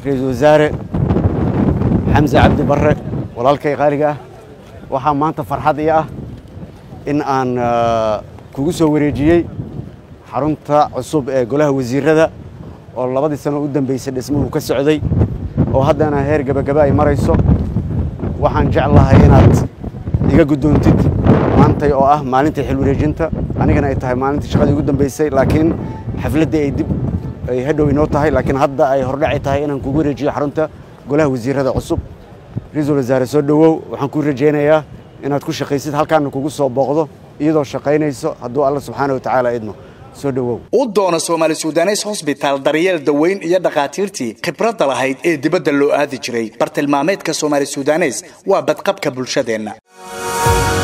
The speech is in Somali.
رئيس وزراء حمزة عبد برة walaalkay qaaliga ah waxa maanta farxad ii ah in aan kugu soo wareejiyay xarunta cusub ee golaha wasiirada oo labadii sano u dambeysay dhismuhu ka socday oo haddana heer gabagaba ay marayso waxaan jeclahay inaad iga gudoontid maanta oo ah maalintii xil wareejinta anigana ay tahay maalintii shaqadii ugu dambeysay laakiin xafladii ay dib ay hadhow inoo tahay laakiin hadda ay hordhaci tahay inaan kugu wareejiyo xarunta golaha wasiirada cusub رئيس الوزراء soo dhawow waxaan ku rajeynayaa inaad ku shaqaysid halkaan kugu soo booqdo iyadoo shaqaynayso hadduu Allah subhanahu wa ta'ala idmo soo dhawow u doona Soomaali Suudanes Hospital daryeel daweyn iyo dhaqaatiirtii khibrada lahayd ee dibadda loo aadi jiray bartilmaameedka Soomaali Suudanes waa badqabka bulshadeena